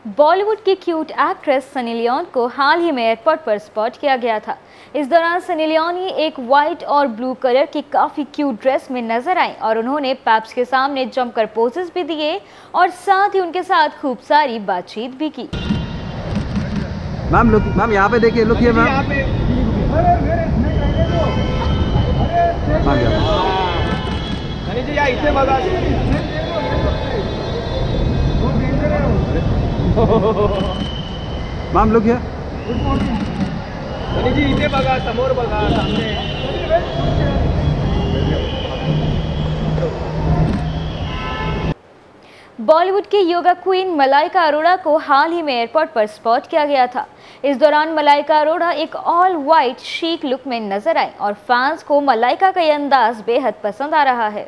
बॉलीवुड की cute actress Sunny Leone को हाल ही में एयरपोर्ट पर स्पॉट किया गया था। इस दौरान सनी लियोन एक वाइट और ब्लू कलर की काफ़ी क्यूट ड्रेस में नजर आई और उन्होंने पैप्स के सामने जमकर पोजेस भी दिए और साथ ही उनके साथ खूब सारी बातचीत भी की। मैम यहाँ पे देखिए, look here ma'am. Ma'am look here. Good morning Sunny ji, इथे बघा, समोर बघा, सामने। बॉलीवुड की योगा क्वीन मलाइका अरोड़ा को हाल ही में एयरपोर्ट पर स्पॉट किया गया था। इस दौरान मलाइका अरोड़ा एक ऑल वाइट शीक लुक में नजर आई और फैंस को मलाइका का यह अंदाज बेहद पसंद आ रहा है।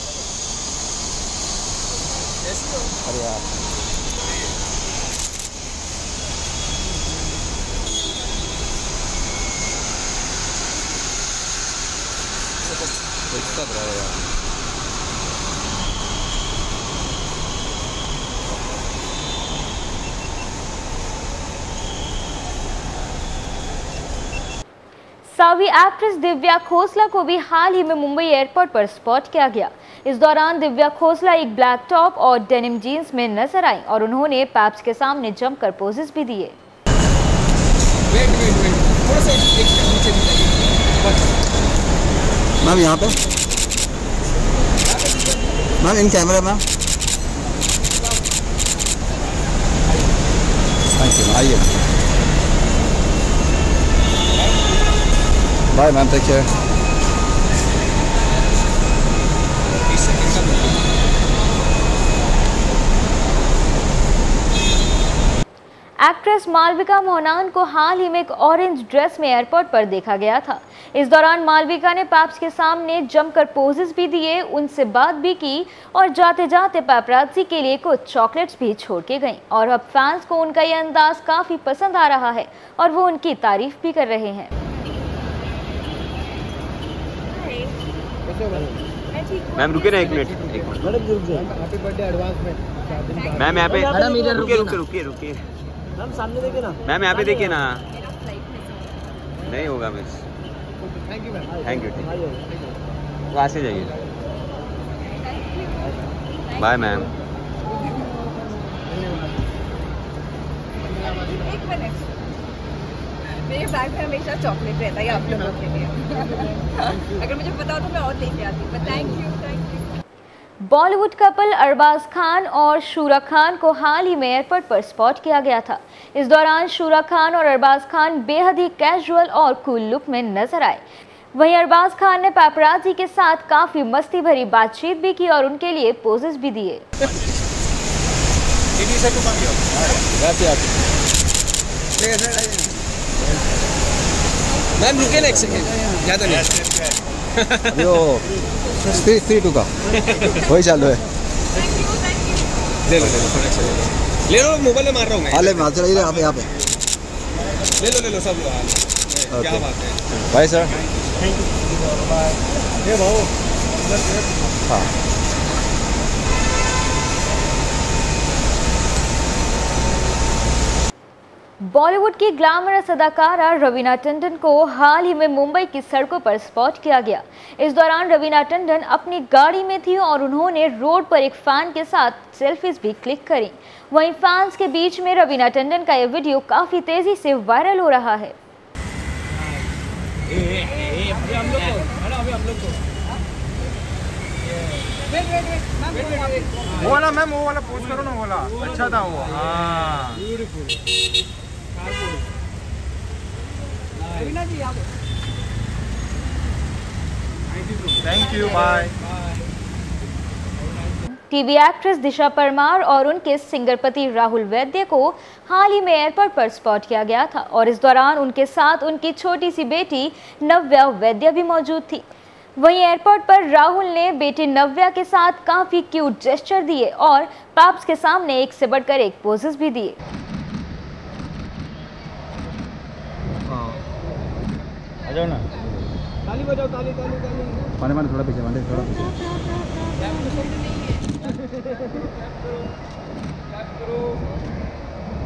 सावी एक्ट्रेस दिव्या खोसला को भी हाल ही में मुंबई एयरपोर्ट पर स्पॉट किया गया। इस दौरान दिव्या खोसला एक ब्लैक टॉप और डेनिम जीन्स में नजर आई और उन्होंने पैप्स के सामने जमकर पोजेस भी दिए। मैम यहाँ पे, ma'am in camera ma'am. Thank you, आइए। Bye ma'am, take care. Actress Malavika Mohanan को हाल ही में एक ऑरेंज ड्रेस में एयरपोर्ट पर देखा गया था। इस दौरान मालविका ने पैप्स के सामने जमकर पोजेस भी दिए, उनसे बात भी की और जाते जाते पैपराज़ी के लिए कुछ चॉकलेट्स भी छोड़ के गईं और अब फैंस को उनका यह अंदाज काफ़ी पसंद आ रहा है और वो उनकी तारीफ भी कर रहे हैं। मैम रुके ना एक मिनट। हैप्पी बर्थडे एडवांस में। मैम यहाँ पे मैडम इधर रुकिए। मैम सामने देखिए ना। मैम यहाँ पे देखिए ना। नहीं होगा miss. Thank you ma'am. Thank you. वहाँ से जाइए। Bye ma'am. एक मिनट, मेरे बैग में हमेशा चॉकलेट रहता है आप लोगों के लिए। अगर मुझे पता हो तो मैं और लेके आती हूँ। Thank you. Bollywood couple Arbaaz Khan और शूरा खान को हाल ही में एयरपोर्ट पर स्पॉट किया गया था। इस दौरान शूरा खान और अरबाज खान बेहद ही कैजुअल और कूल लुक में नजर आए। वहीं अरबाज खान ने पैपराज़ी के साथ काफी मस्ती भरी बातचीत भी की और उनके लिए पोजेस भी दिए। मैम रुके ना एक सेकंड, ज़्यादा नहीं। यो 3-2 का वही चालू है। ले लो मोबाइल में मार रहा हूँ मैं। हाले मार चला यहाँ पे ले लो सब लोग। क्या बात है। Bye sir. ये भाऊ। हाँ। बॉलीवुड की ग्लैमरस अदाकारा रवीना टंडन को हाल ही में मुंबई की सड़कों पर स्पॉट किया गया। इस दौरान रवीना टंडन अपनी गाड़ी में थी और उन्होंने रोड पर एक फैन के साथ सेल्फीज भी क्लिक करी। वहीं फैंस के बीच में रवीना टंडन का यह वीडियो काफी तेजी से वायरल हो रहा है। वो वाला मैम, वो वाला पोस्ट करो ना, वो वाला अच्छा था वो। हाँ thank you, bye. TV actress Disha Parmar और उनके सिंगर पति राहुल वैद्य को हाल ही में एयरपोर्ट पर स्पॉट किया गया था और इस दौरान उनके साथ उनकी छोटी सी बेटी नव्या वैद्य भी मौजूद थी। वहीं एयरपोर्ट पर राहुल ने बेटी नव्या के साथ काफी क्यूट जेस्चर दिए और पैप्स के सामने एक से बढ़कर एक पोजेस भी दिए। आ जाओ ना। ताली बजाओ, ताली ताली ताली। माने थोड़ा पीछे, थोड़ा पीछे।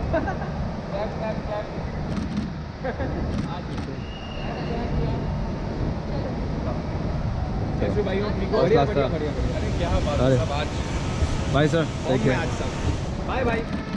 कैसे भाई हो? ठीक हो? First बढ़िया class बढ़िया था। बढ़िया बढ़िया। अरे क्या बात अरे। है, सब आज बाय सर, फॉर्म टेक में केयर। आज सब। Bye bye.